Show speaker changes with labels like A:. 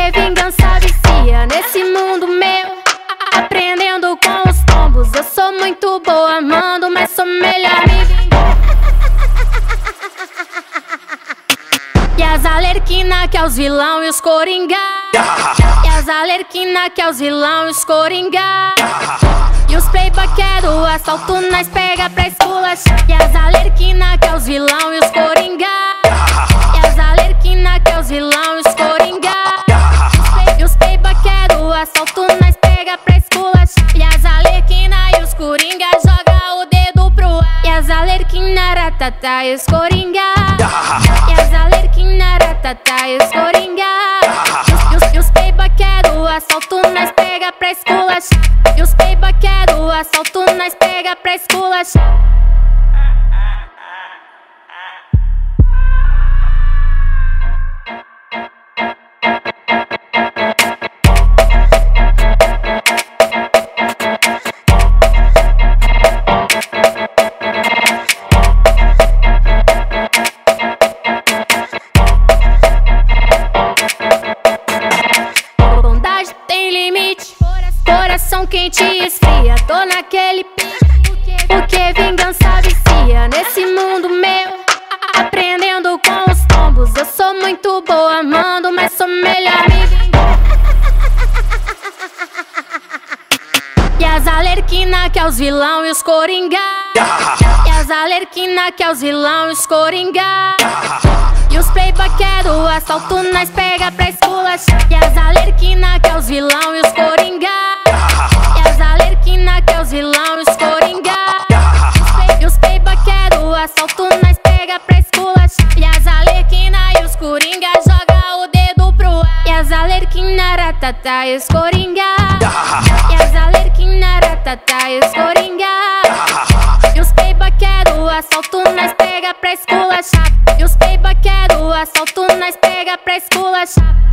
A: Porque vingança vicia nesse mundo meu, aprendendo com os tombos. Eu sou muito boa amando, mas sou melhor me vingar. E as alerquina que é os vilão e os coringa. E as alerquina que é os vilão e os coringa. E os playboy que é do assalto nós pega pra esculachar. E as alerquina que é os vilão e os coringa. E as alerquina que é os vilão e os coringa. E os playboy que é do assalto nós pega pra esculachar. E as alerquina e os coringa joga o dedo pro ar. E as alerquina ratata e os coringa. E as alerquina ratata e os coringa. E os playboy que é do assalto nós pega pra esculachar. E os playboy que é do assalto nós pega pra esculachar. Bondade tem limite, coração quente e esfria. Tô naquele pique, porque vingança vicia nesse mundo meu, aprendendo com os tombos. Eu sou muito boa amando, mas sou melhor me vingar. E as alerquina que é os vilão e os coringa. E as alerquina que é os vilão e os coringa. E os playboy que é do assalto nós pega pra esculachar. E as alerquina que é os vilão e os coringa. E as alerquina que é os vilão e os coringa. E os playboy que é do assalto nós pega pra esculachar. E as alerquina e os coringa joga o dedo pro ar. E as alerquina ratata e os coringa. E as alerquina ratata e os coringa. E os playboy que é do assalto nós pega pra esculachar. E os playboy que é do assalto nós pega pra esculachar.